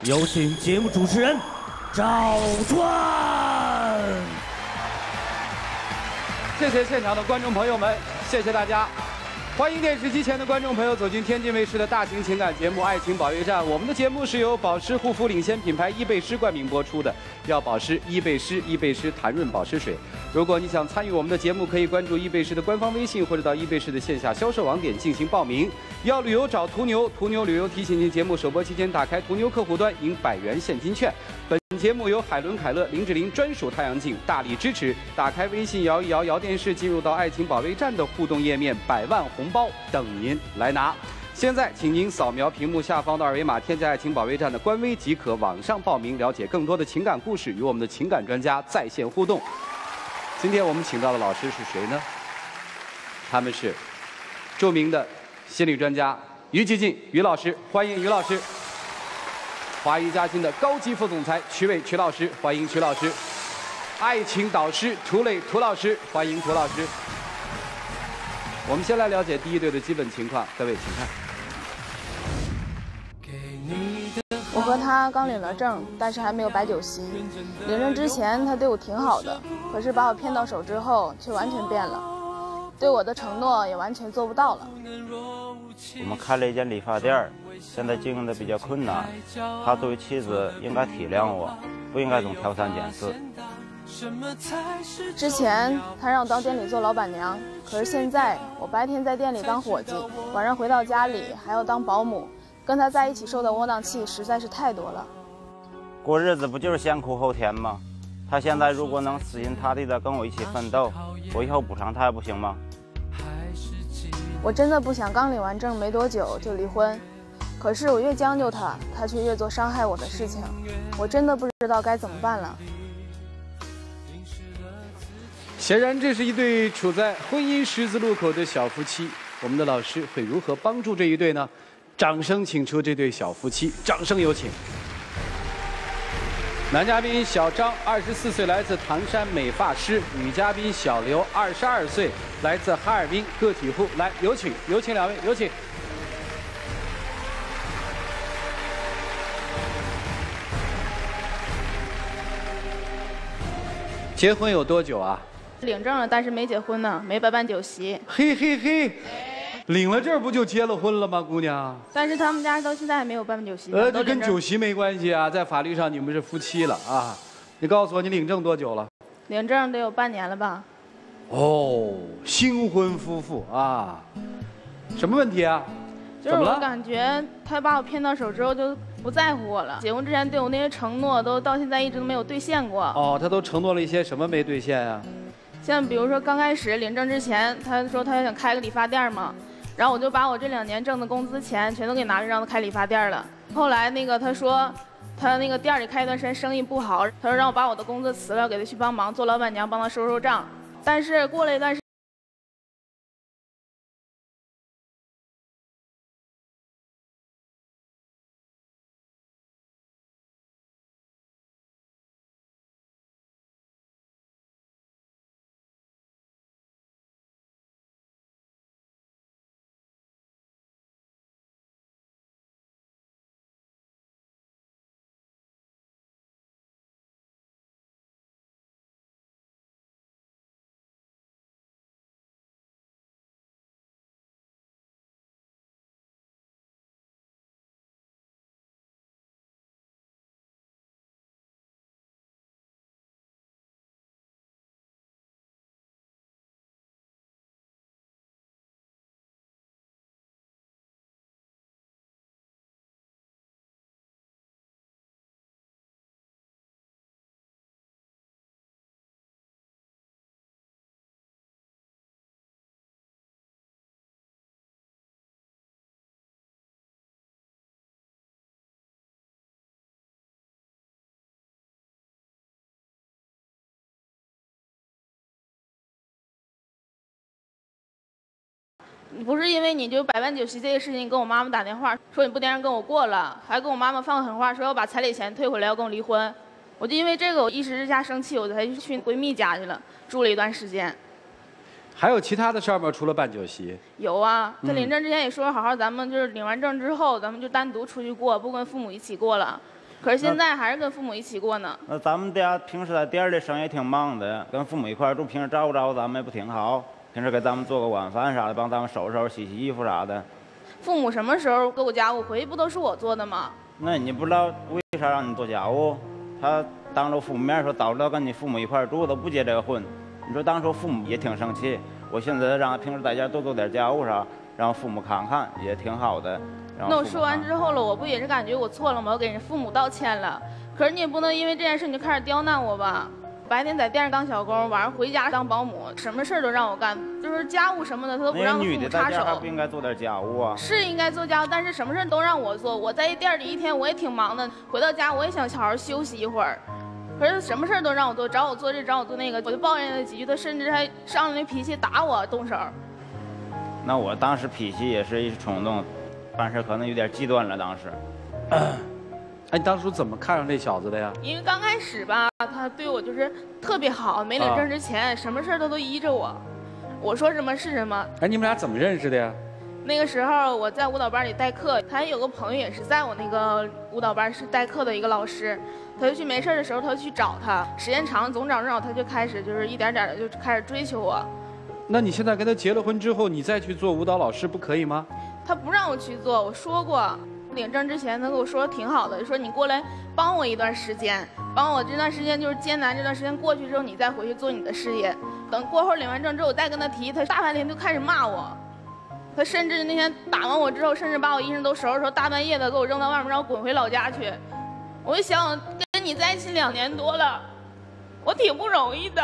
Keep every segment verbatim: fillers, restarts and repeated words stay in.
有请节目主持人赵传。 谢谢现场的观众朋友们，谢谢大家。 欢迎电视机前的观众朋友走进天津卫视的大型情感节目《爱情保卫战》。我们的节目是由保湿护肤领先品牌伊贝诗冠名播出的。要保湿，伊贝诗，伊贝诗弹润保湿水。如果你想参与我们的节目，可以关注伊贝诗的官方微信，或者到伊贝诗的线下销售网点进行报名。要旅游找途牛，途牛旅游提醒您：节目首播期间打开途牛客户端，赢百元现金券。本节目由海伦凯勒、林志玲专属太阳镜大力支持。打开微信摇一摇摇电视，进入到《爱情保卫战》的互动页面，百万红包等您来拿。现在，请您扫描屏幕下方的二维码，添加“爱情保卫战”的官微即可网上报名，了解更多的情感故事，与我们的情感专家在线互动。今天我们请到的老师是谁呢？他们是著名的心理专家于吉进于老师，欢迎于老师。 华谊嘉兴的高级副总裁曲伟曲老师，欢迎曲老师；爱情导师涂磊涂老师，欢迎涂老师。我们先来了解第一队的基本情况，各位请看。 我和他刚领了证，但是还没有摆酒席。领证之前他对我挺好的，可是把我骗到手之后，却完全变了，对我的承诺也完全做不到了。 我们开了一间理发店，现在经营的比较困难。他作为妻子应该体谅我，不应该总挑三拣四。 之前他让我到店里做老板娘，可是现在我白天在店里当伙计，晚上回到家里还要当保姆，跟他在一起受的窝囊气实在是太多了。 过日子不就是先苦后甜吗？他现在如果能死心塌地的跟我一起奋斗，我以后补偿他还不行吗？ 我真的不想刚领完证没多久就离婚，可是我越将就他，他却越做伤害我的事情，我真的不知道该怎么办了。 显然，这是一对处在婚姻十字路口的小夫妻。我们的老师会如何帮助这一对呢？掌声请出这对小夫妻，掌声有请。男嘉宾小张，二十四岁，来自唐山，美发师；女嘉宾小刘，二十二岁，来自哈尔滨，个体户。来，有请，有请两位，有请。结婚有多久啊？ 领证了，但是没结婚呢，没摆办酒席。 嘿嘿嘿，领了证不就结了婚了吗，姑娘？ 但是他们家到现在还没有办酒席。 呃，这跟酒席没关系啊，在法律上你们是夫妻了啊。你告诉我，你领证多久了？ 领证得有半年了吧？ 哦，新婚夫妇啊，什么问题啊？ 就是我感觉他把我骗到手之后就不在乎我了，结婚之前对我那些承诺都到现在一直都没有兑现过。 哦，他都承诺了一些什么没兑现啊？ 像比如说刚开始领证之前，他说他想开个理发店嘛，然后我就把我这两年挣的工资钱全都给拿着让他开理发店了。后来那个他说他那个店里开一段时间生意不好，他说让我把我的工资辞了，给他去帮忙做老板娘，帮他收收账。但是过了一段时间。 不是因为你就摆办酒席这个事情，跟我妈妈打电话说你不能跟我过了，还跟我妈妈放狠话说要把彩礼钱退回来，要跟我离婚。我就因为这个，我一时之下生气，我才去闺蜜家去了，住了一段时间。 还有其他的事儿吗？除了办酒席？ 有啊，在领证之前也说好好，咱们就是领完证之后，咱们就单独出去过，不跟父母一起过了。 可是现在还是跟父母一起过呢。 那咱们家平时在店里生意挺忙的，跟父母一块住，平时照顾照顾咱们也不挺好？平时给咱们做个晚饭啥的，帮咱们收拾收拾、洗洗衣服啥的。 父母什么时候给我家务，回去不都是我做的吗？ 那你不知道为啥让你做家务？他当着父母面说，早知道跟你父母一块住都不结这个婚。你说当初父母也挺生气，我现在让他平时在家多做点家务啥，让父母看看也挺好的。 那我说完之后了，我不也是感觉我错了吗？我给人父母道歉了，可是你也不能因为这件事你就开始刁难我吧？白天在店上当小工，晚上回家当保姆，什么事都让我干，就是家务什么的他都不让父母插手。 还不应该做点家务啊？ 是应该做家务，但是什么事都让我做。我在店里一天我也挺忙的，回到家我也想好好休息一会儿，可是什么事都让我做，找我做这找我做那个，我就抱怨了几句，他甚至还上了那脾气打我动手。 那我当时脾气也是一时冲动，办事可能有点极端了。当时， 哎，你当初怎么看上这小子的呀？ 因为刚开始吧，他对我就是特别好，没领证之前，啊、什么事他都依着我，我说什么是什么。 哎，你们俩怎么认识的呀？ 那个时候我在舞蹈班里代课，他有个朋友也是在我那个舞蹈班是代课的一个老师，他就去没事的时候，他就去找他，时间长总找找，他就开始就是一点点的就开始追求我。 那你现在跟他结了婚之后，你再去做舞蹈老师不可以吗？ 他不让我去做，我说过。领证之前，他跟我说挺好的，说你过来帮我一段时间，帮我这段时间就是艰难这段时间过去之后，你再回去做你的事业。等过后领完证之后，我再跟他提，他大半天就开始骂我。他甚至那天打完我之后，甚至把我衣裳都收拾收拾，大半夜的给我扔到外面，让我滚回老家去。我就想，跟你在一起两年多了，我挺不容易的。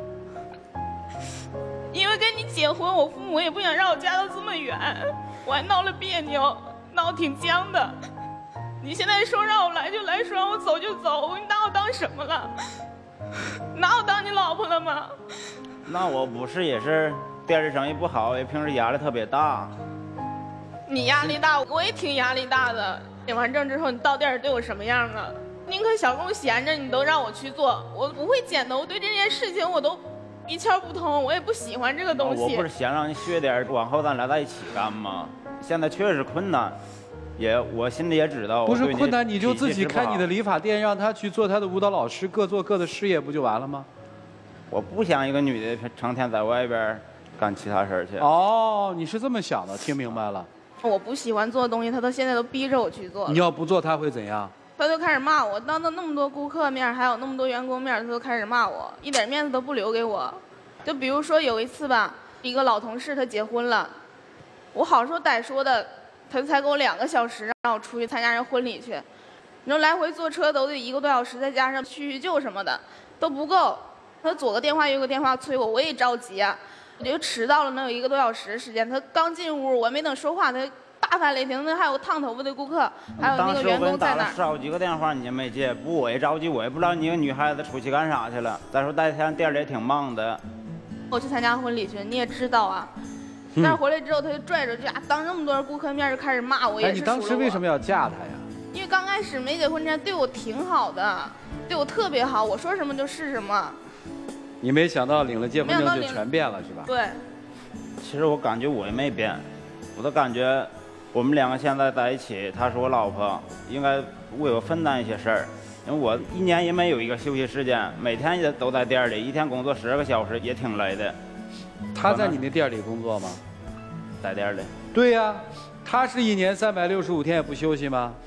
因为跟你结婚，我父母也不想让我嫁到这么远，我还闹了别扭。闹挺僵的，你现在说让我来就来，说让我走就走，你拿我当什么了？拿我当你老婆了吗？ 那我不是也是店里生意不好，也平时压力特别大。 你压力大，我也挺压力大的。领完证之后，你到店里对我什么样啊？宁可小工闲着，你都让我去做，我不会剪的，我对这件事情我都一窍不通，我也不喜欢这个东西。 我不是想让你学点，往后咱俩在一起干吗？现在确实困难，也我心里也知道。 不是困难，你就自己开你的理发店，让他去做他的舞蹈老师，各做各的事业，不就完了吗？ 我不想一个女的成天在外边干其他事去。 哦，你是这么想的，听明白了。 我不喜欢做的东西，他到现在都逼着我去做。 你要不做，他会怎样？ 他就开始骂我，当着那么多顾客面，还有那么多员工面，他都开始骂我，一点面子都不留给我。就比如说有一次吧，一个老同事他结婚了。我好说歹说的，他才给我两个小时让我出去参加人婚礼去。你说来回坐车都得一个多小时，再加上叙叙旧什么的都不够。他左个电话右个电话催我，我也着急啊，我就迟到了能有一个多小时时间。他刚进屋，我没等说话，他大发雷霆。那还有个烫头发的顾客，还有那个员工在那儿。当时我给你打了十好几个电话，你也没接。不，我也着急，我也不知道你一个女孩子出去干啥去了。再说那天店里也挺忙的。 我去参加婚礼去，你也知道啊。但是回来之后，他就拽着就啊，当那么多人顾客面就开始骂我，也是。 哎，你当时为什么要嫁他呀？ 因为刚开始没结婚之前对我挺好的，对我特别好，我说什么就是什么。 你没想到领了结婚证就全变了是吧？ 对。 其实我感觉我也没变，我都感觉我们两个现在在一起，她是我老婆，应该为我分担一些事儿。因为我一年也没有一个休息时间，每天也都在店里，一天工作十个小时，也挺累的。 他在你那店里工作吗？ 在店里。 对呀、啊，他是一年三百六十五天也不休息吗？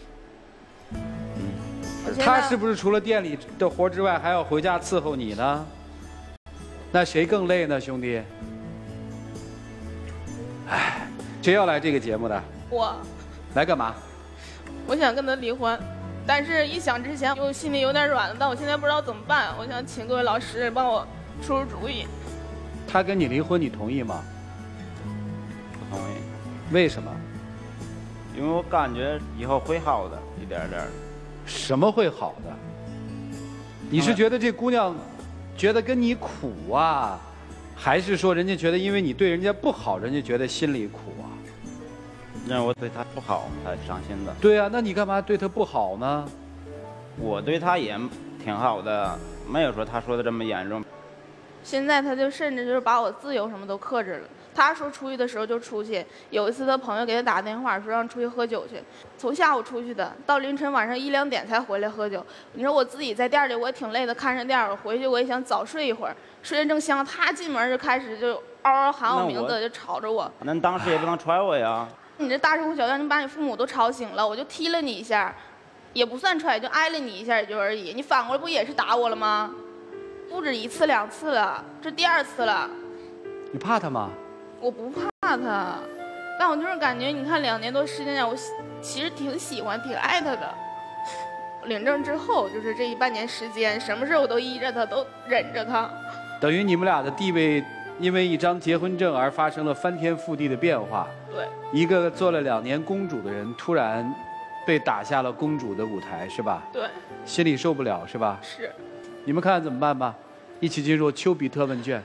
嗯。 他是不是除了店里的活之外，还要回家伺候你呢？那谁更累呢，兄弟？哎，谁要来这个节目的？ 我。 来干嘛？ 我想跟他离婚，但是一想之前我心里有点软了，但我现在不知道怎么办。我想请各位老师帮我出出主意。 他跟你离婚，你同意吗？ 不同意。 为什么？ 因为我感觉以后会好的，一点点。 什么会好的？你是觉得这姑娘觉得跟你苦啊，还是说人家觉得因为你对人家不好，人家觉得心里苦啊？ 因为我对她不好才伤心的。 对啊，那你干嘛对她不好呢？ 我对她也挺好的，没有说她说的这么严重。 现在他就甚至就是把我自由什么都克制了。他说出去的时候就出去，有一次他朋友给他打电话说让出去喝酒去，从下午出去的，到凌晨晚上一两点才回来喝酒。你说我自己在店里我也挺累的，看着店我回去我也想早睡一会儿，睡得正香，他进门就开始就嗷嗷喊我名字，就吵着我。 那你当时也不能踹我呀。 你这大事故小样，你把你父母都吵醒了，我就踢了你一下，也不算踹，就挨了你一下也就而已。你反过来不也是打我了吗？不止一次两次了，这第二次了。 你怕他吗？ 我不怕他，但我就是感觉，你看两年多时间，我其实挺喜欢、挺爱他的。领证之后，就是这一半年时间，什么事我都依着他，都忍着他。 等于你们俩的地位因为一张结婚证而发生了翻天覆地的变化。 对。 一个做了两年公主的人，突然被打下了公主的舞台，是吧？ 对。 心里受不了，是吧？ 是。 你们看怎么办吧？一起进入丘比特问卷。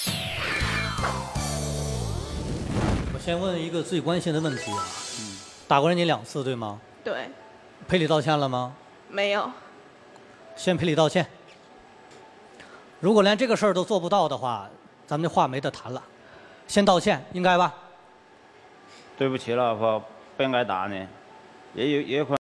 我先问一个最关心的问题啊，嗯，打过人家两次对吗？ 对。 赔礼道歉了吗？ 没有。 先赔礼道歉。如果连这个事儿都做不到的话，咱们这话没得谈了。先道歉，应该吧？ 对不起，老婆，不应该打你，也有也有可能。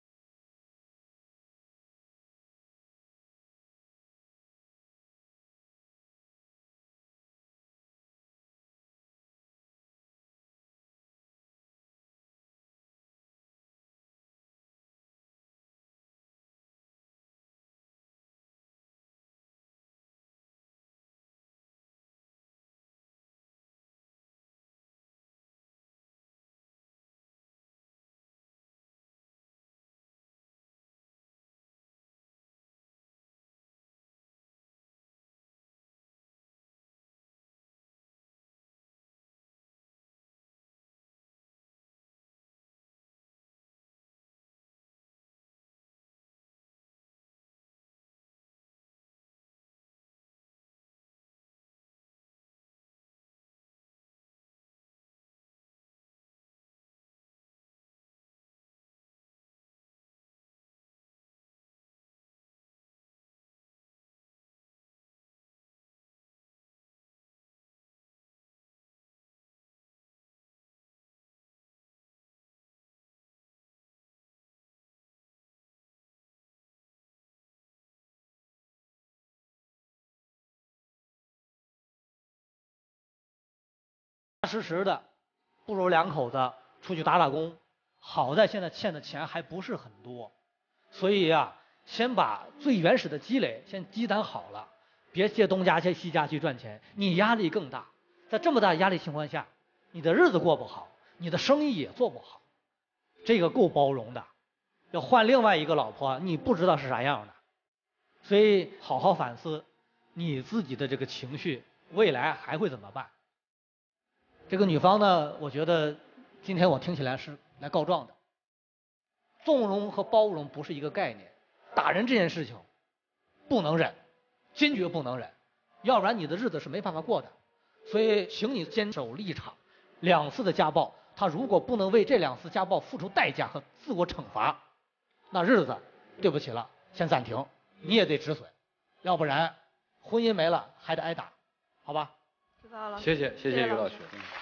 实实的，不如两口子出去打打工。好在现在欠的钱还不是很多，所以呀、啊，先把最原始的积累先积攒好了，别借东家借西家去赚钱，你压力更大。在这么大压力情况下，你的日子过不好，你的生意也做不好。这个够包容的。要换另外一个老婆，你不知道是啥样的。所以好好反思你自己的这个情绪，未来还会怎么办？这个女方呢，我觉得今天我听起来是来告状的。纵容和包容不是一个概念，打人这件事情不能忍，坚决不能忍，要不然你的日子是没办法过的。所以请你坚守立场。两次的家暴，他如果不能为这两次家暴付出代价和自我惩罚，那日子对不起了，先暂停，你也得止损，要不然婚姻没了还得挨打，好吧？ 知道了。 谢谢谢谢于老师。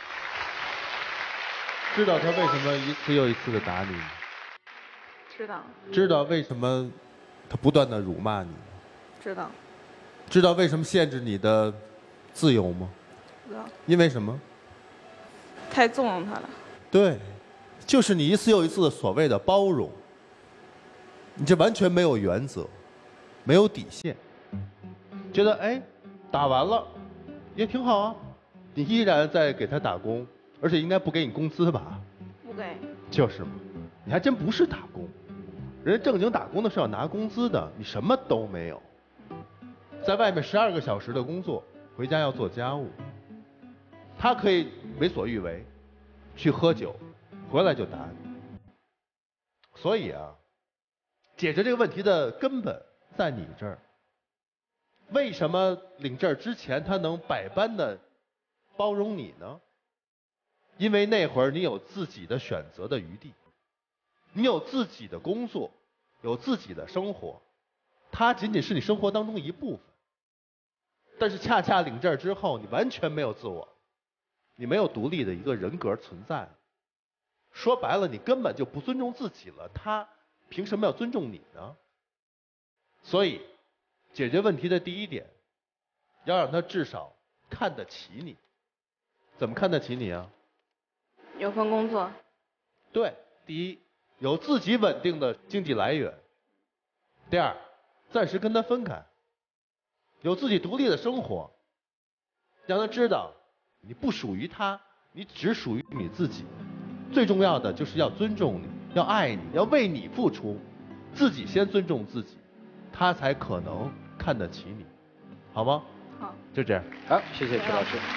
知道他为什么一次又一次的打你吗？ 知道。 知道为什么他不断的辱骂你吗？ 知道。 知道为什么限制你的自由吗？ 知道。 因为什么？ 太纵容他了。 对，就是你一次又一次的所谓的包容，你这完全没有原则，没有底线，觉得哎，打完了也挺好啊，你依然在给他打工，而且应该不给你工资吧？ 不给。 就是嘛，你还真不是打工，人家正经打工的是要拿工资的，你什么都没有，在外面十二个小时的工作，回家要做家务，他可以为所欲为，去喝酒，回来就打你。所以啊，解决这个问题的根本在你这儿。为什么领证之前他能百般的包容你呢？因为那会儿你有自己的选择的余地，你有自己的工作，有自己的生活，他仅仅是你生活当中一部分。 但是恰恰领证之后，你完全没有自我，你没有独立的一个人格存在。说白了，你根本就不尊重自己了，他凭什么要尊重你呢？所以，解决问题的第一点，要让他至少看得起你。怎么看得起你啊？ 有份工作。 对，第一，有自己稳定的经济来源；第二，暂时跟他分开，有自己独立的生活，让他知道你不属于他，你只属于你自己。最重要的就是要尊重你，要爱你，要为你付出，自己先尊重自己，他才可能看得起你，好吗？ 好， 就这样。 好，谢谢曲老师。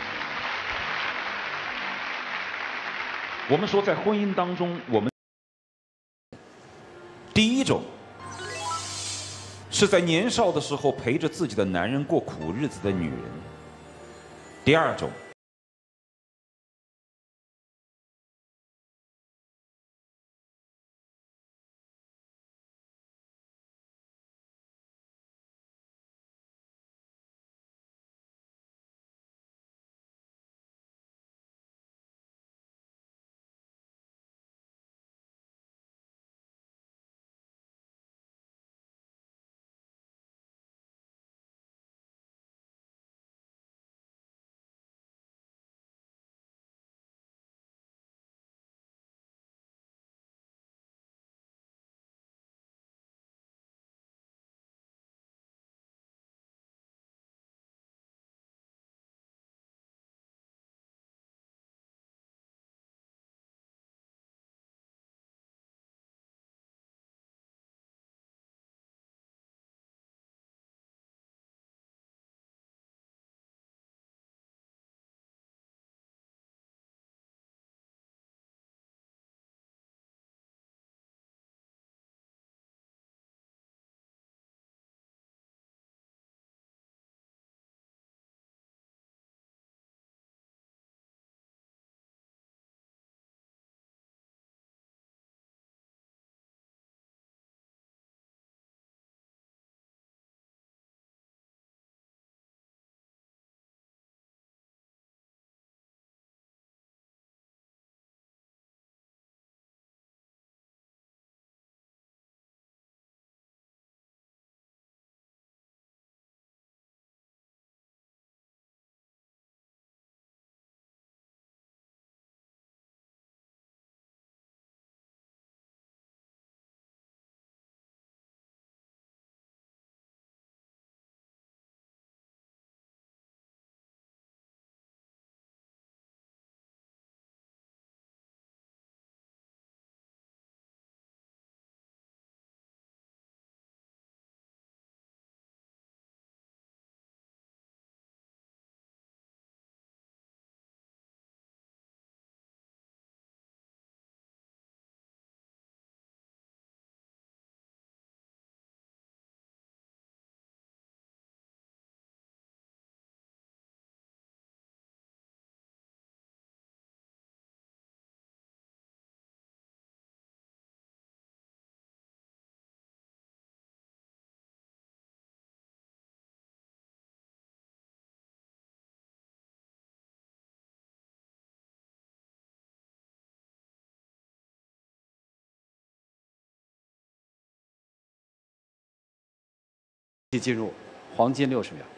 我们说，在婚姻当中，我们第一种是在年少的时候陪着自己的男人过苦日子的女人；第二种进入黄金六十秒。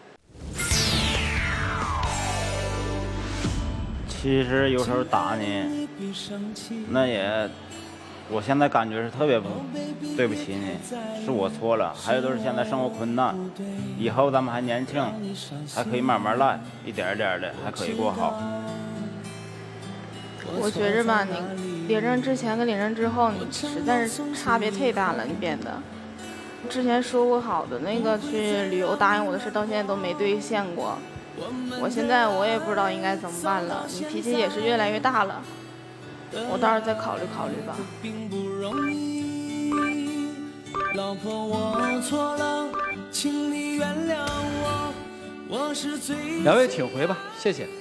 其实有时候打你，那也，我现在感觉是特别不对不起你，是我错了。还有就是现在生活困难，以后咱们还年轻，还可以慢慢来，一点一点的还可以过好。 我觉着吧，你领证之前跟领证之后，你实在是差别太大了，你变得。之前说过好的那个去旅游答应我的事，到现在都没兑现过。我现在我也不知道应该怎么办了，你脾气也是越来越大了，我到时候再考虑考虑吧。老婆，我错了，请你原谅我，我是最。 两位请回吧，谢谢。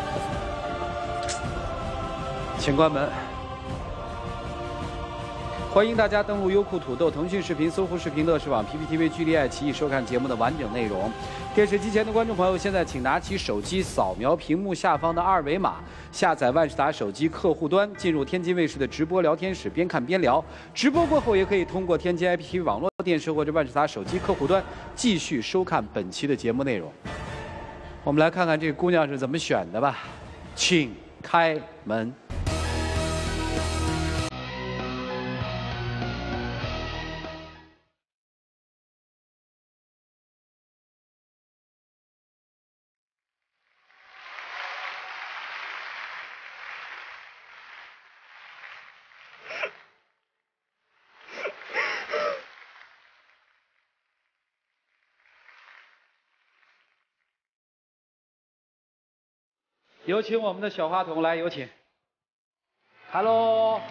请关门。 欢迎大家登录优酷、土豆、腾讯视频、搜狐视频、乐视网、P P T V、G D、爱奇艺收看节目的完整内容。电视机前的观众朋友，现在请拿起手机，扫描屏幕下方的二维码，下载万事达手机客户端，进入天津卫视的直播聊天室，边看边聊。直播过后，也可以通过天津 I P T V 网络电视或者万事达手机客户端继续收看本期的节目内容。我们来看看这个姑娘是怎么选的吧，请开门。 有请我们的小话筒来，有请。Hello。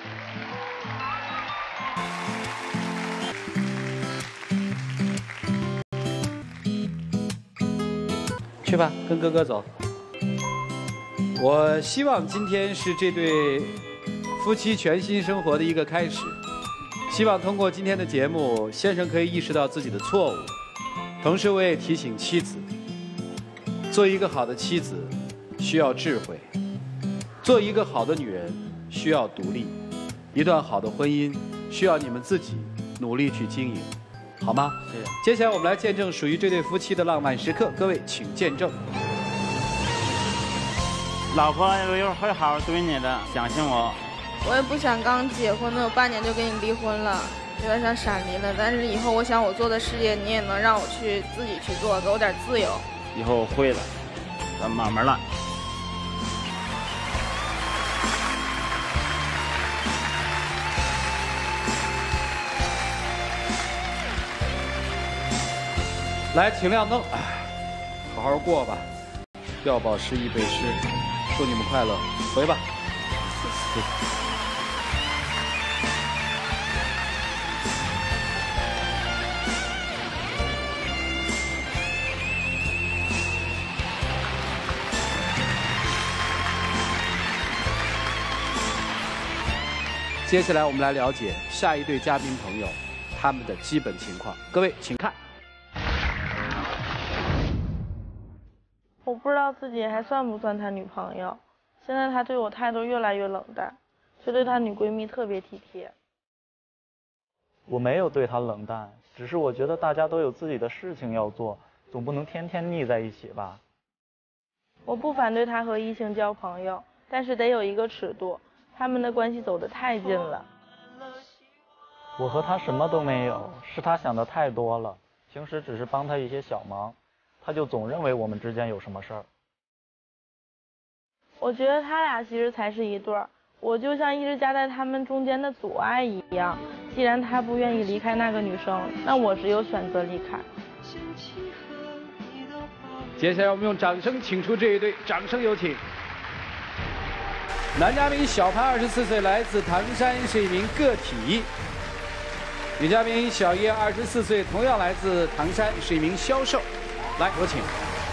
去吧，跟哥哥走。我希望今天是这对夫妻全新生活的一个开始。希望通过今天的节目，先生可以意识到自己的错误，同时我也提醒妻子，做一个好的妻子。 需要智慧，做一个好的女人需要独立，一段好的婚姻需要你们自己努力去经营，好吗？是。接下来我们来见证属于这对夫妻的浪漫时刻，各位请见证。 老婆我一会儿会好好对你的，相信我。 我也不想刚结婚的有半年就跟你离婚了，有点像闪离了。但是以后我想我做的事业，你也能让我去自己去做，给我点自由。 以后我会了，咱慢慢来。 来，请亮灯，好好过吧，掉宝石一背诗，祝你们快乐，回吧。谢谢。接下来我们来了解下一对嘉宾朋友他们的基本情况，各位请看。 我不知道自己还算不算他女朋友。现在他对我态度越来越冷淡，却对他女闺蜜特别体贴。 我没有对他冷淡，只是我觉得大家都有自己的事情要做，总不能天天腻在一起吧。 我不反对他和异性交朋友，但是得有一个尺度，他们的关系走得太近了。 我和他什么都没有，是他想的太多了。平时只是帮他一些小忙。 他就总认为我们之间有什么事儿。 我觉得他俩其实才是一对儿，我就像一直夹在他们中间的阻碍一样。既然他不愿意离开那个女生，那我只有选择离开。 接下来我们用掌声请出这一对，掌声有请。男嘉宾小潘，二十四岁，来自唐山，是一名个体。女嘉宾小叶，二十四岁，同样来自唐山，是一名销售。 来，有请。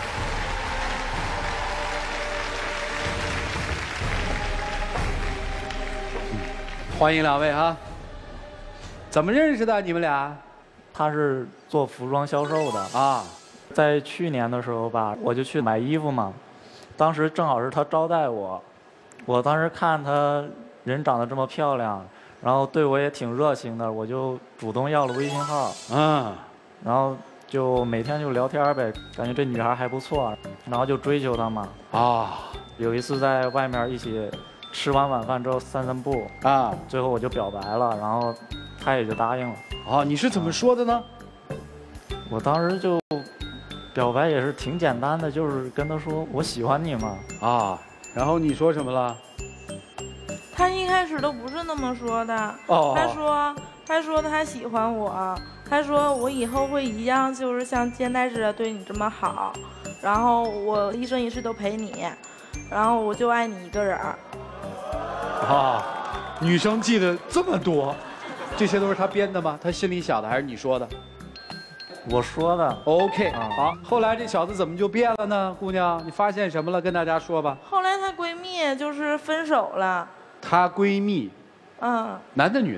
欢迎两位哈。怎么认识的？你们俩？ 他是做服装销售的啊。 在去年的时候吧，我就去买衣服嘛，当时正好是他招待我，我当时看他人长得这么漂亮，然后对我也挺热情的，我就主动要了微信号。嗯。然后。 就每天就聊天呗，感觉这女孩还不错，然后就追求她嘛。啊，有一次在外面一起吃完晚饭之后散散步啊，最后我就表白了，然后她也就答应了。 啊，你是怎么说的呢？ 我当时就表白也是挺简单的，就是跟她说我喜欢你嘛。 啊，然后你说什么了？ 他一开始都不是那么说的。哦。他说，他说他喜欢我。 他说我以后会一样，就是像现在似的对你这么好，然后我一生一世都陪你，然后我就爱你一个人。 啊，女生记得这么多，这些都是他编的吗？他心里想的还是你说的？ 我说的。 OK，、啊、好。后来这小子怎么就变了呢？姑娘，你发现什么了？跟大家说吧。 后来她闺蜜就是分手了。 她闺蜜？嗯。男的女的？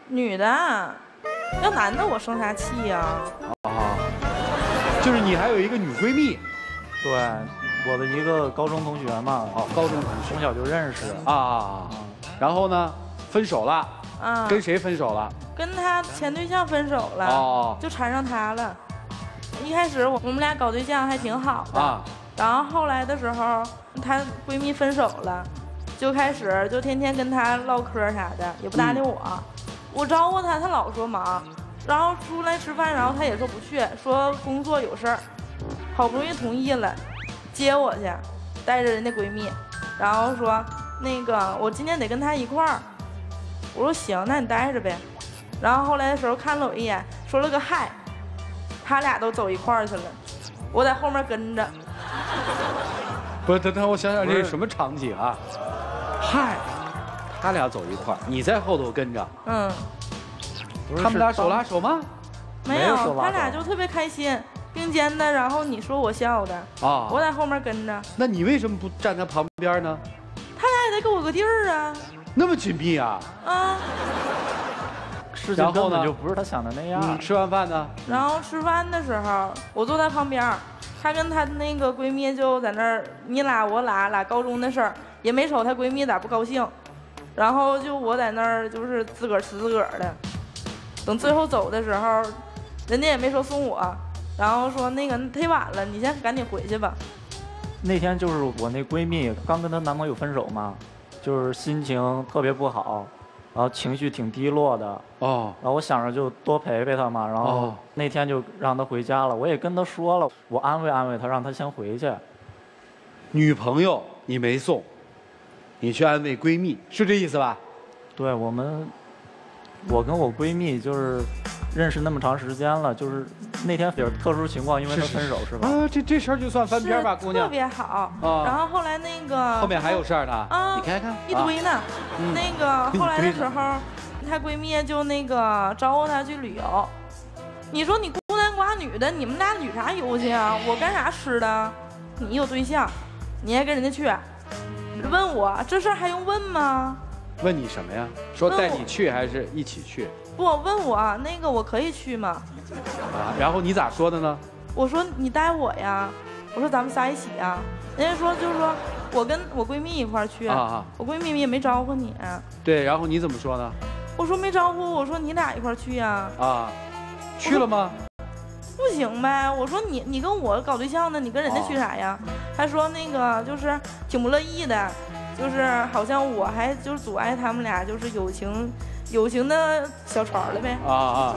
女的，要男的我生啥气呀？ 啊，就是你还有一个女闺蜜。 对，我的一个高中同学嘛。 哦，高中同学， 从小就认识啊啊。然后呢，分手了。 啊。 跟谁分手了？ 跟她前对象分手了。哦。就缠上他了。一开始我我们俩搞对象还挺好的。啊。然后后来的时候，她闺蜜分手了，就开始就天天跟她唠嗑啥的，也不搭理我。嗯、我招呼她，她老说忙。然后出来吃饭，然后她也说不去，说工作有事儿。好不容易同意了，接我去，带着人家闺蜜，然后说那个我今天得跟她一块儿。我说行，那你带着呗。然后后来的时候看了我一眼，说了个嗨，他俩都走一块儿去了，我在后面跟着。 不是，等等，我想想这是什么场景啊？嗨，他俩走一块儿，你在后头跟着。嗯。他们俩手拉手吗？ 没有，他俩就特别开心。并肩的，然后你说我笑的啊，我在后面跟着。 那你为什么不站他旁边呢？ 他俩也得给我个地儿啊。 那么紧密啊？啊。 事情根本就不是他想的那样。 嗯，吃完饭呢？ 然后吃饭的时候，我坐在旁边，她跟她那个闺蜜就在那儿你拉我拉，拉高中的事儿，也没瞅她闺蜜咋不高兴。然后就我在那儿就是自个儿吃自个儿的。等最后走的时候，人家也没说送我。然后说那个忒晚了，你先赶紧回去吧。 那天就是我那闺蜜刚跟她男朋友分手嘛，就是心情特别不好，然后情绪挺低落的。哦。然后我想着就多陪陪她嘛，然后那天就让她回家了。我也跟她说了，我安慰安慰她，让她先回去。 女朋友你没送，你去安慰闺蜜，是这意思吧？ 对，我们，我跟我闺蜜就是认识那么长时间了，就是那天有特殊情况，因为她分手是吧？ 啊，这这事儿就算翻篇吧，姑娘。 特别好。啊。然后后来那个后面还有事儿呢。 啊。 你看看。 一堆呢。那个后来的时候，她闺蜜就那个招呼她去旅游。你说你孤男寡女的，你们俩旅啥游去啊？我干啥吃的？你有对象，你还跟人家去？问我这事儿还用问吗？ 问你什么呀？说带你去还是一起去？ 不，问我那个我可以去吗？ 啊，然后你咋说的呢？ 我说你带我呀，我说咱们仨一起啊。人家说就是说我跟我闺蜜一块儿去啊，我闺蜜也没招呼你。 对，然后你怎么说呢？ 我说没招呼，我说你俩一块儿去呀。啊， 去了吗？ 不行呗，我说你你跟我搞对象呢，你跟人家去啥呀？他说那个就是挺不乐意的，就是好像我还就是阻碍他们俩就是友情友情的小船了呗。啊啊！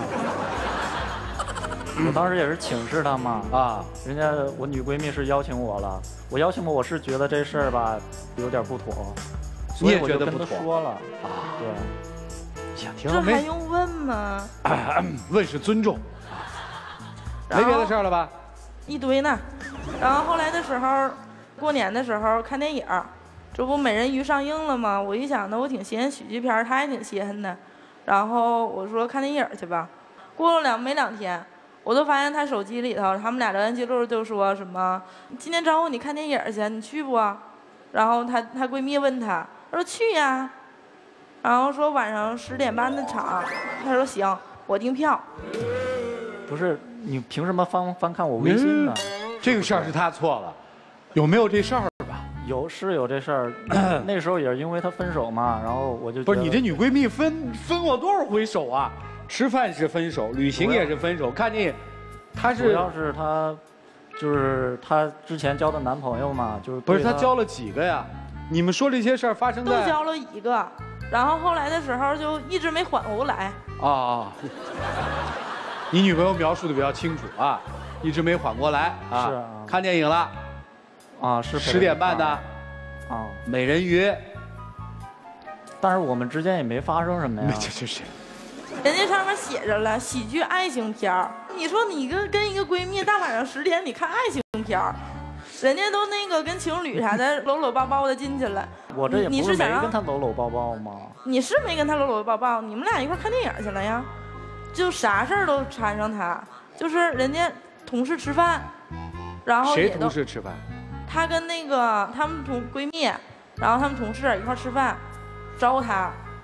我当时也是请示他嘛啊，人家我女闺蜜是邀请我了，我邀请我我是觉得这事儿吧有点不妥， 你也觉得不妥？ 说了啊，对， 这还用问吗？ 问是尊重。没别的事儿了吧？ 一堆呢。然后后来的时候，过年的时候看电影，这不《美人鱼》上映了吗？我一想呢，我挺稀罕喜剧片，他也挺稀罕的。然后我说看电影去吧。过了两没两天，我都发现他手机里头，他们俩聊天记录就说什么今天招呼你看电影去，你去不？然后她她闺蜜问她，她说去呀。然后说晚上十点半的场，她说行，我订票。 不是。你凭什么翻翻看我微信呢？ 嗯、这个事儿是他错了，有没有这事儿吧？ 有，是有这事儿。那时候也是因为他分手嘛，然后我就不是你这女闺蜜分分过多少回手啊？吃饭是分手，旅行也是分手，看见她是主要是她，就是她之前交的男朋友嘛，就是不是她交了几个呀？你们说这些事儿发生在都交了一个，然后后来的时候就一直没缓过来。啊。 你女朋友描述的比较清楚啊，一直没缓过来啊。 是啊。 看电影了， 啊是。 十点半的，啊，美人鱼。 但是我们之间也没发生什么呀。 这这是。 人家上面写着了喜剧爱情片儿，你说你跟跟一个闺蜜大晚上十点你看爱情片儿，人家都那个跟情侣啥的搂搂抱抱的进去了。 我这也不是没跟他搂搂抱抱吗？ 你是没跟他搂搂抱抱，你们俩一块看电影去了呀。就啥事儿都缠上他，就是人家同事吃饭，然后谁同事吃饭？ 他跟那个他们同闺蜜，然后他们同事一块吃饭，招呼他，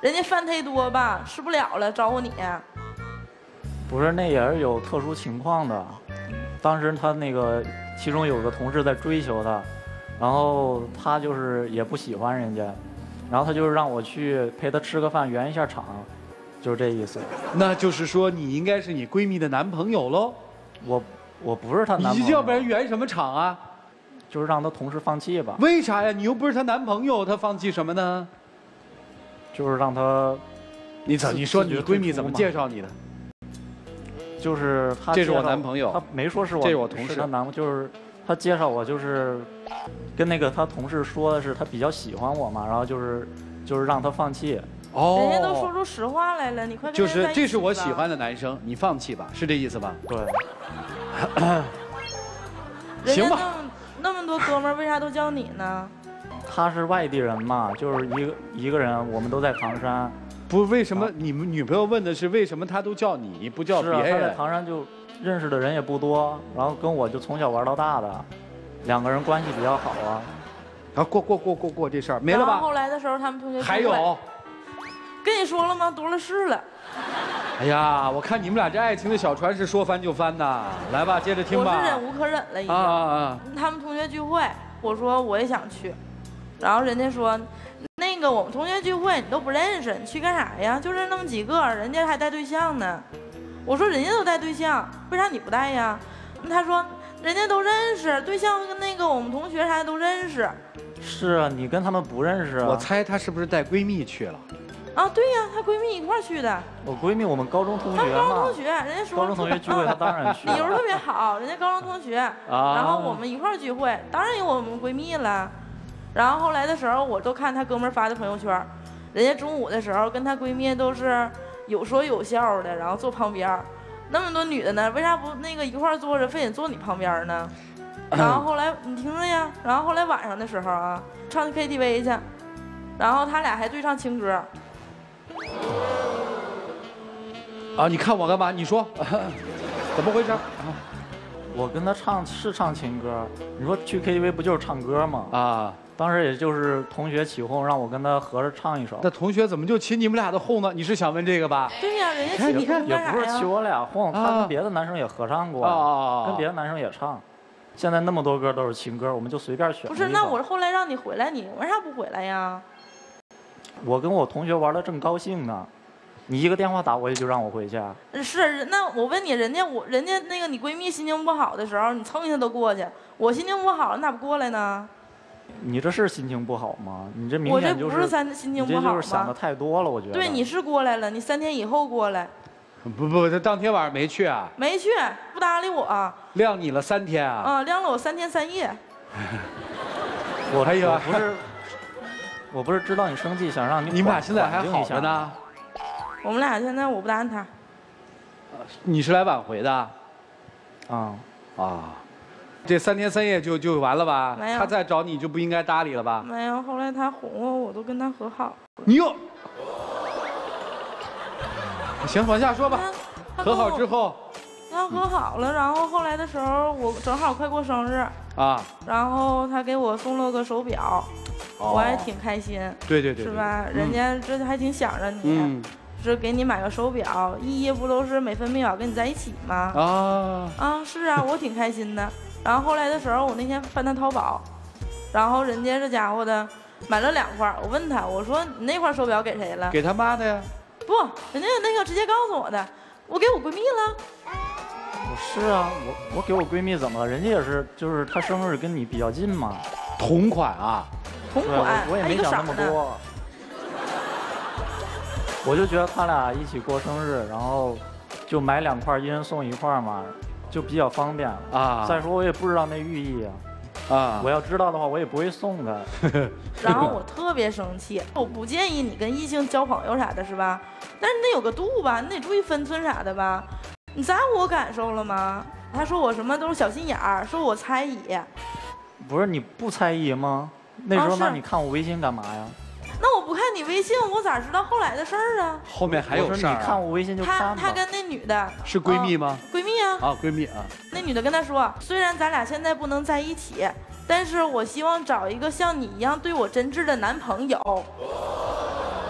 人家饭忒多吧，吃不了了，招呼你。 不是，那也是有特殊情况的。当时他那个其中有个同事在追求他，然后他就是也不喜欢人家，然后他就是让我去陪他吃个饭，圆一下场，就是这意思。 那就是说你应该是你闺蜜的男朋友喽？ 我我不是她男朋友。 你要不然圆什么场啊？ 就是让她同事放弃吧。 为啥呀？你又不是她男朋友，她放弃什么呢？ 就是让她， 你怎你说你闺蜜怎么介绍你的？ 就是她， 这是我男朋友， 她没说是我， 这是我同事， 她男朋友就是她介绍我，就是跟那个她同事说的是她比较喜欢我嘛，然后就是就是让她放弃。 哦， 人家都说出实话来了，你快就是这是我喜欢的男生，你放弃吧，是这意思吧？ 对。 行吧。 那么多哥们儿，为啥都叫你呢？ 他是外地人嘛，就是一个一个人，我们都在唐山。 不，为什么你们女朋友问的是为什么他都叫你不叫别人？ 是啊，他在唐山就认识的人也不多，然后跟我就从小玩到大的，两个人关系比较好啊。 啊，过过过过过这事儿没了吧？ 后来的时候，他们同学还有， 跟你说了吗？读了试了。 哎呀，我看你们俩这爱情的小船是说翻就翻呐！来吧，接着听吧。 我是忍无可忍了，已经。 啊啊啊！ 他们同学聚会，我说我也想去，然后人家说，那个我们同学聚会你都不认识，你去干啥呀？就是那么几个，人家还带对象呢。我说人家都带对象，为啥你不带呀？他说人家都认识，对象跟那个我们同学啥都认识。 是啊，你跟他们不认识啊。 我猜她是不是带闺蜜去了？ 啊，对呀，她闺蜜一块去的。 我闺蜜，我们高中同学嘛。 高中同学，人家说高中同学聚会，她当然去。 理由特别好，人家高中同学， 啊、 然后我们一块聚会，当然有我们闺蜜了。然后后来的时候，我都看她哥们发的朋友圈，人家中午的时候跟她闺蜜都是有说有笑的，然后坐旁边，那么多女的呢，为啥不那个一块坐着，非得坐你旁边呢？然后后来你听着呀，然后后来晚上的时候啊，唱 K T V 去，然后他俩还对唱情歌。 啊！你看我干嘛？你说怎么回事？啊、 我跟他唱是唱情歌，你说去 K T V 不就是唱歌吗？ 啊！ 当时也就是同学起哄，让我跟他合着唱一首。 那同学怎么就起你们俩的哄呢？你是想问这个吧？ 对呀，人家起你也不是起我俩哄，他跟别的男生也合唱过， 啊、 跟别的男生也唱。现在那么多歌都是情歌，我们就随便选。 不是，那我后来让你回来，你为啥不回来呀？ 我跟我同学玩的正高兴呢。你一个电话打过去就让我回去啊？ 是，那我问你，人家我人家那个你闺蜜心情不好的时候，你蹭一下都过去。我心情不好，你咋不过来呢？ 你这是心情不好吗？你这明显就是我这不是三心情不好吗？ 你这就是想的太多了，我觉得。 对，你是过来了，你三天以后过来。 不不，他当天晚上没去啊？ 没去，不搭理我。 晾你了三天啊？ 啊、嗯，晾了我三天三夜。 我还以为不是，我不是知道你生气，想让你。 你们俩现在还好着呢？ 我们俩现在我不搭理他。 你是来挽回的？啊、 嗯、 啊，这三天三夜就就完了吧？ 没有。 他再找你就不应该搭理了吧？ 没有，后来他哄我，我都跟他和好。 你又。行，往下说吧。和好之后。 他和好了，然后后来的时候，我正好快过生日。 啊。 然后他给我送了个手表。哦、我还挺开心， 对对 对, 对， 是吧？嗯、人家这还挺想着你， 嗯、 是给你买个手表，意义不都是每分每秒跟你在一起吗？ 啊啊，是啊，我挺开心的。然后后来的时候，我那天翻他淘宝，然后人家这家伙的买了两块，我问他，我说你那块手表给谁了？ 给他妈的呀。 不，人家那个直接告诉我的，我给我闺蜜了。 是啊，我我给我闺蜜怎么了？人家也是，就是她生日跟你比较近嘛。 同款啊。 同款， 我也没想那么多，我就觉得他俩一起过生日，然后就买两块，一人送一块嘛，就比较方便啊。 再说我也不知道那寓意啊，啊，我要知道的话，我也不会送他。 然后我特别生气，我不建议你跟异性交朋友啥的，是吧？但是你得有个度吧，你得注意分寸啥的吧？你在乎我感受了吗？他说我什么都是小心眼儿，说我猜疑。 不是你不猜疑吗？那时候，那你看我微信干嘛呀？ 那我不看你微信，我咋知道后来的事儿啊？ 后面还有事儿、啊。 你看我微信就看吧。 他他跟那女的是闺蜜吗？ 哦、闺蜜啊。 啊，闺蜜啊。 那女的跟他说，虽然咱俩现在不能在一起，但是我希望找一个像你一样对我真挚的男朋友。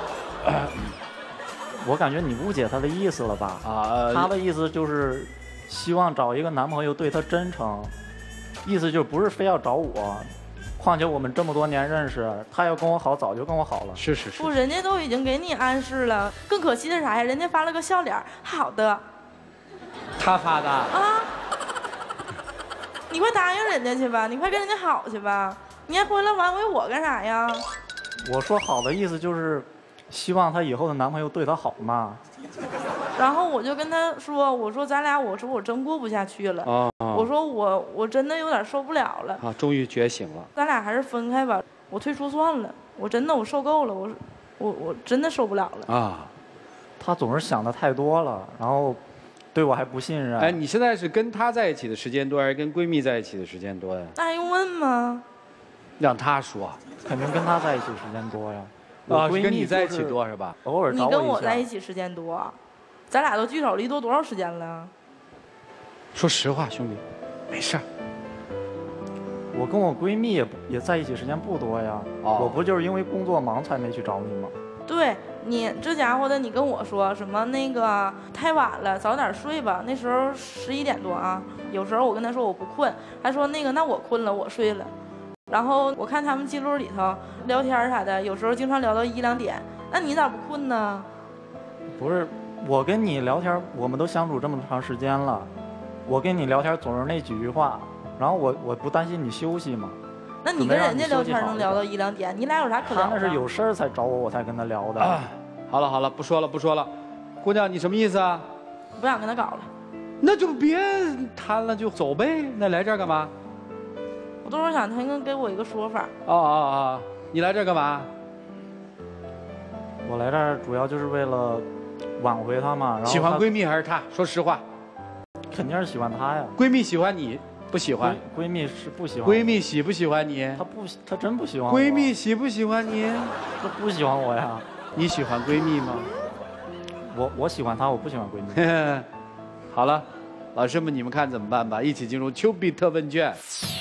我感觉你误解她的意思了吧？ 啊， 她的意思就是希望找一个男朋友对她真诚，意思就不是非要找我。况且我们这么多年认识，她要跟我好，早就跟我好了。 是是是。 不，人家都已经给你暗示了。更可惜的是啥呀？人家发了个笑脸，好的。 他发的。 啊。你快答应人家去吧，你快跟人家好去吧。你还回来挽回我干啥呀？ 我说好的意思就是，希望她以后的男朋友对她好嘛。 然后我就跟他说，我说咱俩，我说我真过不下去了。 哦哦、 我说我我真的有点受不了了。 啊，终于觉醒了。 咱俩还是分开吧，我退出算了。我真的我受够了，我我我真的受不了了。 啊，他总是想的太多了，然后对我还不信任。 哎，你现在是跟她在一起的时间多，还是跟闺蜜在一起的时间多呀？ 那还用问吗？ 让她说， 肯定跟她在一起时间多呀。 啊，跟你在一起多是吧？ 偶尔找我一下。 你跟我在一起时间多，咱俩都聚少离多多少时间了？ 说实话，兄弟，没事儿。 我跟我闺蜜也也在一起时间不多呀。哦。我不就是因为工作忙才没去找你吗？ 对你这家伙的，你跟我说什么那个太晚了，早点睡吧。那时候十一点多啊，有时候我跟他说我不困，还说那个那我困了，我睡了。然后我看他们记录里头聊天啥的，有时候经常聊到一两点。那你咋不困呢？ 不是，我跟你聊天，我们都相处这么长时间了，我跟你聊天总是那几句话，然后我我不担心你休息吗？ 那你跟人家聊天能聊到一两点，你俩有啥可聊的？ 他那是有事儿才找我，我才跟他聊的。 啊、好了好了，不说了不说了，姑娘你什么意思啊？ 不想跟他搞了。 那就别谈了，就走呗。那来这儿干嘛？ 我都是想他能给我一个说法。 哦哦哦，你来这儿干嘛？ 我来这儿主要就是为了挽回她嘛。然后喜欢闺蜜还是她？说实话。 肯定是喜欢她呀。 闺蜜喜欢你，不喜欢？ 闺蜜是不喜欢。 闺蜜喜不喜欢你？ 她不，她真不喜欢我。 闺蜜喜不喜欢你？ 她不喜欢我呀。 你喜欢闺蜜吗？ 我我喜欢她，我不喜欢闺蜜。 好了，老师们你们看怎么办吧？一起进入丘比特问卷。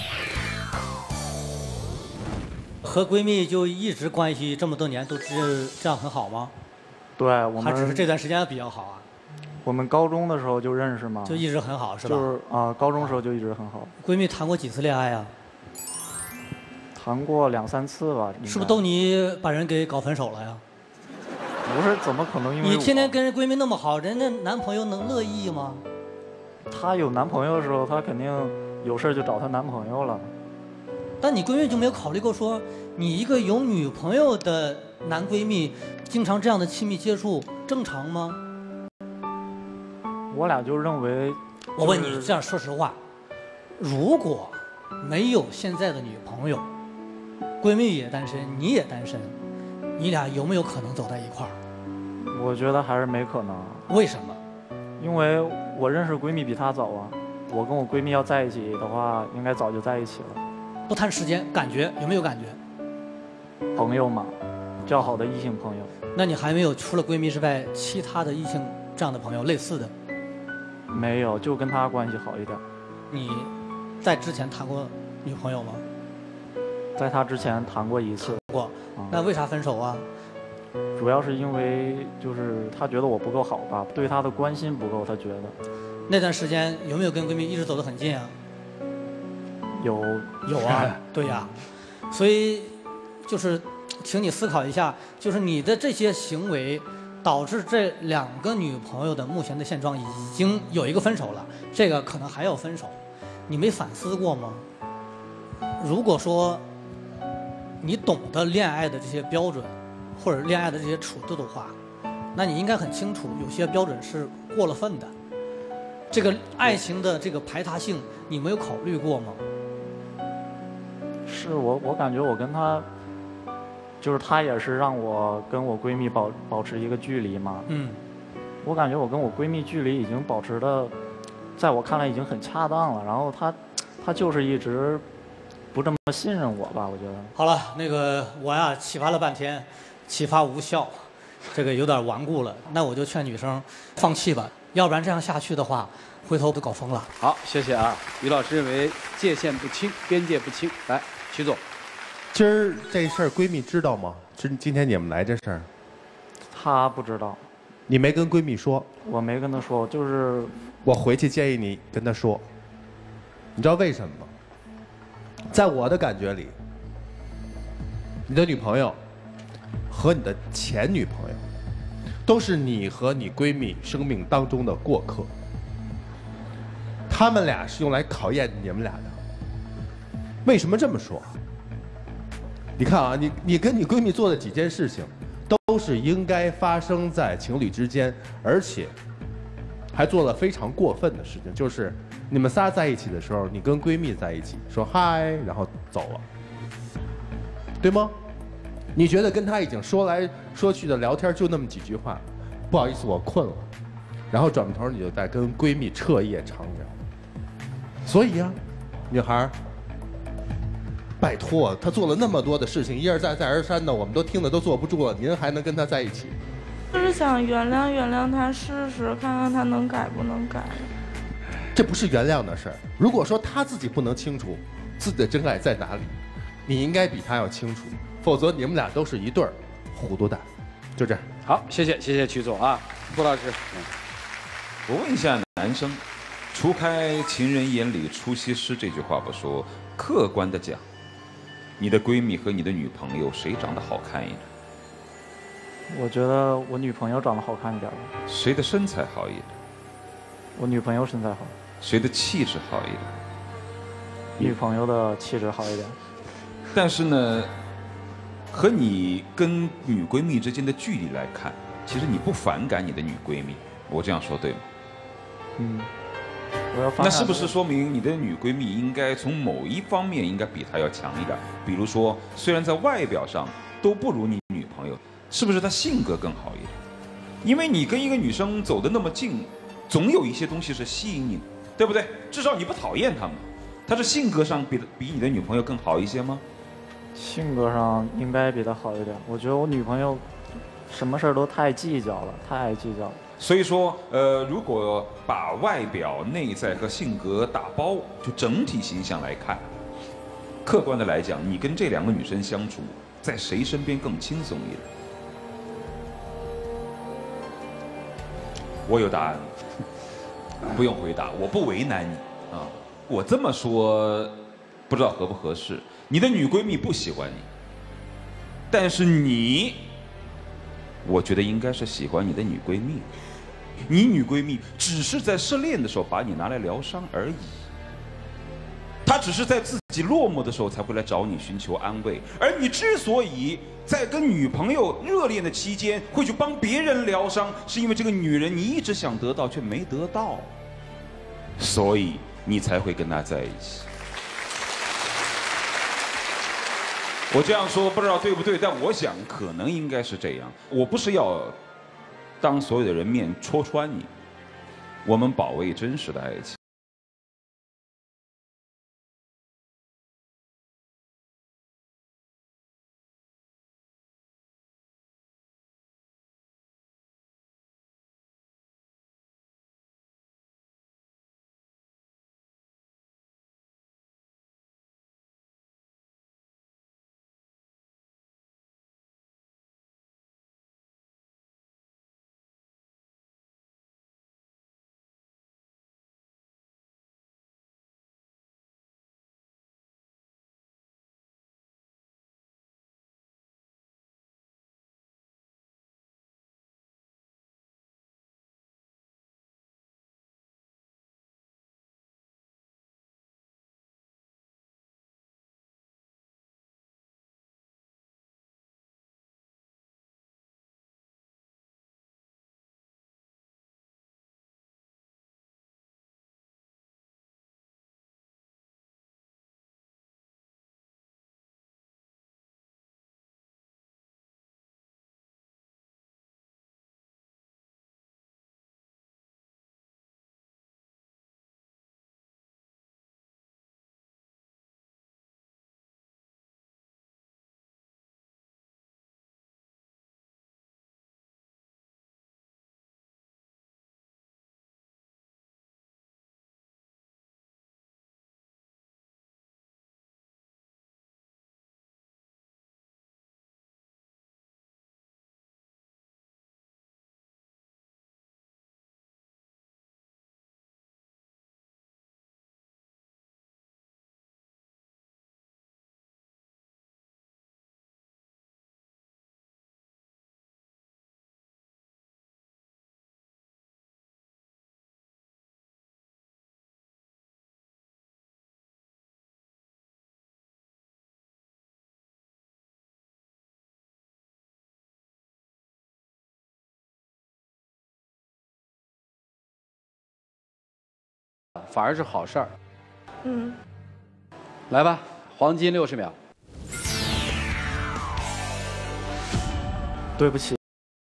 和闺蜜就一直关系这么多年都是这样很好吗？ 对，我们还只是这段时间比较好啊。 我们高中的时候就认识嘛， 就一直很好是吧？ 就是啊、呃，高中时候就一直很好。 闺蜜谈过几次恋爱啊？ 谈过两三次吧。 是不是都你把人给搞分手了呀？ 不是，怎么可能？因为你天天跟人闺蜜那么好，人家男朋友能乐意吗？ 她有男朋友的时候，她肯定有事就找她男朋友了。 但你闺蜜就没有考虑过说，你一个有女朋友的男闺蜜，经常这样的亲密接触，正常吗？ 我俩就认为、就是， 我问你，这样说实话，如果没有现在的女朋友，闺蜜也单身，你也单身，你俩有没有可能走在一块儿？ 我觉得还是没可能。 为什么？ 因为我认识闺蜜比她早啊，我跟我闺蜜要在一起的话，应该早就在一起了。 不谈时间，感觉有没有感觉？ 朋友嘛，较好的异性朋友。 那你还没有除了闺蜜之外，其他的异性这样的朋友，类似的？ 没有，就跟她关系好一点。 你在之前谈过女朋友吗？ 在她之前谈过一次。 过。嗯、那为啥分手啊？ 主要是因为就是她觉得我不够好吧，对她的关心不够，她觉得。 那段时间有没有跟闺蜜一直走得很近啊？ 有有啊，对呀、啊，所以就是请你思考一下，就是你的这些行为导致这两个女朋友的目前的现状已经有一个分手了，这个可能还要分手，你没反思过吗？如果说你懂得恋爱的这些标准或者恋爱的这些尺度的话，那你应该很清楚有些标准是过了分的，这个爱情的这个排他性你没有考虑过吗？ 是我，我感觉我跟她，就是她也是让我跟我闺蜜保保持一个距离嘛。 嗯。 我感觉我跟我闺蜜距离已经保持的，在我看来已经很恰当了。然后她，她就是一直不这么信任我吧，我觉得。 好了，那个我呀启发了半天，启发无效，这个有点顽固了。那我就劝女生放弃吧，要不然这样下去的话，回头都搞疯了。 好，谢谢啊。于老师认为界限不清，边界不清。来。徐总， 今儿这事儿闺蜜知道吗？今今天你们来这事儿， 她不知道。 你没跟闺蜜说？ 我没跟她说，就是我回去建议你跟她说。你知道为什么吗？在我的感觉里，你的女朋友和你的前女朋友都是你和你闺蜜生命当中的过客，他们俩是用来考验你们俩的。为什么这么说？你看啊，你你跟你闺蜜做的几件事情，都是应该发生在情侣之间，而且还做了非常过分的事情，就是你们仨在一起的时候，你跟闺蜜在一起说嗨，然后走了，对吗？你觉得跟她已经说来说去的聊天就那么几句话，不好意思我困了，然后转过头你就在跟闺蜜彻夜长聊。所以呀、啊，女孩，拜托，她做了那么多的事情，一而再再而三的，我们都听得都坐不住了，您还能跟她在一起？ 就是想原谅原谅他试试，看看他能改不能改。 这不是原谅的事儿。如果说他自己不能清楚自己的真爱在哪里，你应该比他要清楚，否则你们俩都是一对儿糊涂蛋。就这样。 好，谢谢谢谢曲总啊，顾老师。嗯、 我问一下男生，除开情人眼里出西施这句话不说，客观的讲，你的闺蜜和你的女朋友谁长得好看一点？ 我觉得我女朋友长得好看一点。 谁的身材好一点？ 我女朋友身材好。 谁的气质好一点？ 女朋友的气质好一点。 但是呢，和你跟女闺蜜之间的距离来看，其实你不反感你的女闺蜜，我这样说对吗？ 嗯。我要反感。 那是不是说明你的女闺蜜应该从某一方面应该比她要强一点？比如说，虽然在外表上都不如你女朋友，是不是她性格更好一点？因为你跟一个女生走得那么近，总有一些东西是吸引你的，对不对？至少你不讨厌她嘛。她是性格上比比你的女朋友更好一些吗？ 性格上应该比她好一点。我觉得我女朋友什么事儿都太计较了，太爱计较了。 所以说，呃，如果把外表、内在和性格打包，就整体形象来看，客观的来讲，你跟这两个女生相处，在谁身边更轻松一点？我有答案，不用回答，我不为难你啊。我这么说，不知道合不合适。你的女闺蜜不喜欢你，但是你，我觉得应该是喜欢你的女闺蜜。你女闺蜜只是在失恋的时候把你拿来疗伤而已，她只是在自己落寞的时候才会来找你寻求安慰，而你之所以在跟女朋友热恋的期间会去帮别人疗伤，是因为这个女人你一直想得到却没得到，所以你才会跟她在一起。我这样说不知道对不对，但我想可能应该是这样。我不是要当所有的人面戳穿你，我们保卫真实的爱情。 反而是好事儿。 嗯， 来吧，黄金六十秒。 对不起。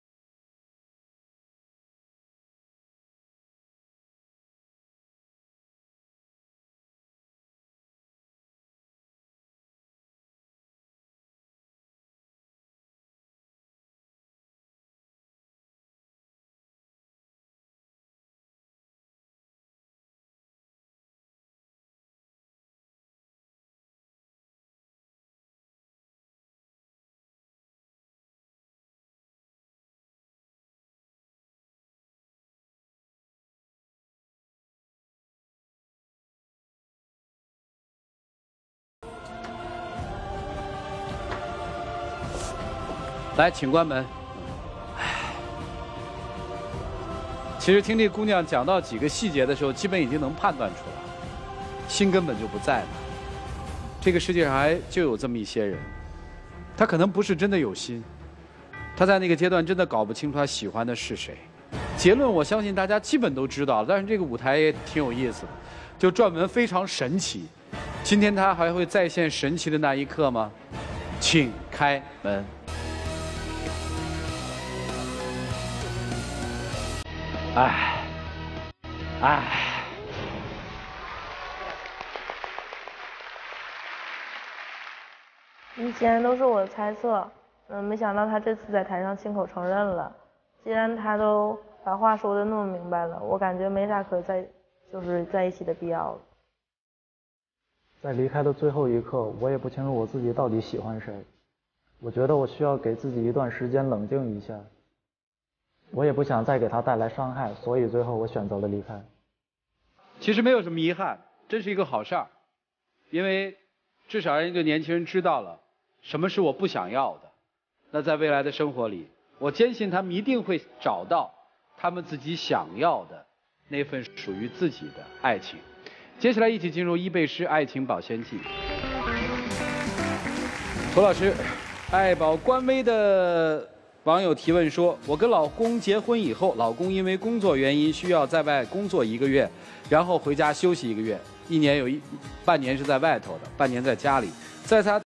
来，请关门。唉，其实听这姑娘讲到几个细节的时候，基本已经能判断出来，心根本就不在了。这个世界上还就有这么一些人，他可能不是真的有心，他在那个阶段真的搞不清楚他喜欢的是谁。结论我相信大家基本都知道，但是这个舞台也挺有意思的，就转文非常神奇。今天他还会再现神奇的那一刻吗？请开门。唉，唉， 以前都是我的猜测，嗯，没想到他这次在台上亲口承认了。既然他都把话说的那么明白了，我感觉没啥可在就是在一起的必要了。 在离开的最后一刻，我也不清楚我自己到底喜欢谁。我觉得我需要给自己一段时间冷静一下。我也不想再给他带来伤害，所以最后我选择了离开。 其实没有什么遗憾，这是一个好事儿，因为至少让一个年轻人知道了什么是我不想要的。那在未来的生活里，我坚信他们一定会找到他们自己想要的那份属于自己的爱情。接下来一起进入伊贝诗爱情保鲜剂。涂老师，爱宝官微的网友提问说，我跟老公结婚以后，老公因为工作原因需要在外工作一个月，然后回家休息一个月，一年有一半年是在外头的，半年在家里，在他